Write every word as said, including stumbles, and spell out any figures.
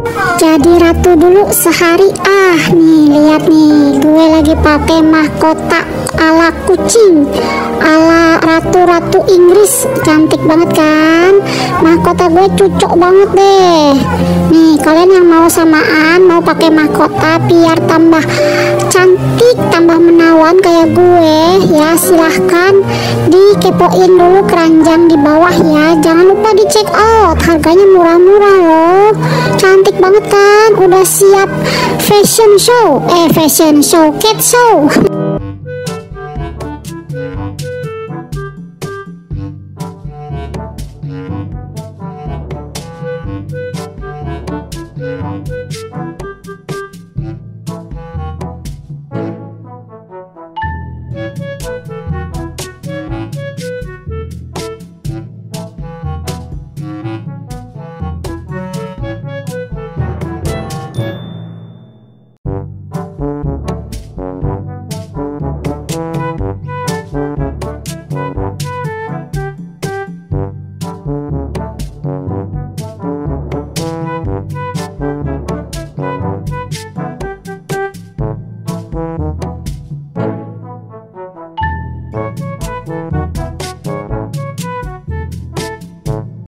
Jadi ratu dulu sehari. Ah nih, lihat nih, gue lagi pakai mahkota ala kucing, ala ratu-ratu Inggris. Cantik banget kan? Mahkota gue cocok banget deh. Nih, kalian yang mau samaan, mau pakai mahkota biar tambah cantik, tambah menawan kayak gue, ya silahkan dikepoin dulu keranjang di bawah ya. Jangan lupa di check out, harganya murah-murah loh. Cantik banget kan? Udah siap fashion show, eh fashion show, cat show.